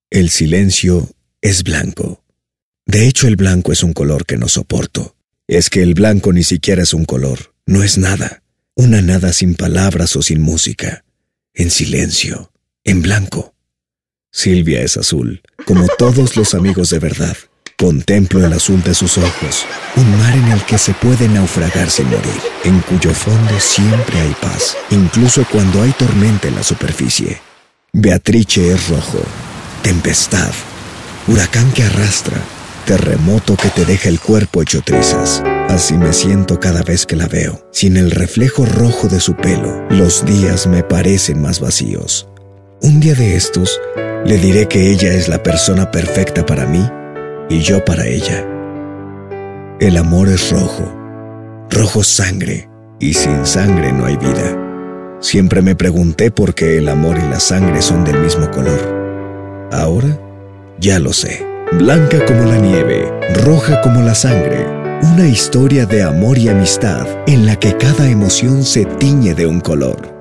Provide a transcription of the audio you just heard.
El silencio es blanco. De hecho, el blanco es un color que no soporto. Es que el blanco ni siquiera es un color, no es nada. Una nada sin palabras o sin música. En silencio, en blanco. Silvia es azul, como todos los amigos de verdad. Contemplo el azul de sus ojos, un mar en el que se puede naufragar sin morir, en cuyo fondo siempre hay paz, incluso cuando hay tormenta en la superficie. Beatrice es rojo, tempestad, huracán que arrastra, terremoto que te deja el cuerpo hecho trizas. Así me siento cada vez que la veo. Sin el reflejo rojo de su pelo, los días me parecen más vacíos. Un día de estos, le diré que ella es la persona perfecta para mí y yo para ella. El amor es rojo, rojo sangre, y sin sangre no hay vida. Siempre me pregunté por qué el amor y la sangre son del mismo color. Ahora ya lo sé. Blanca como la nieve, roja como la sangre. Una historia de amor y amistad en la que cada emoción se tiñe de un color.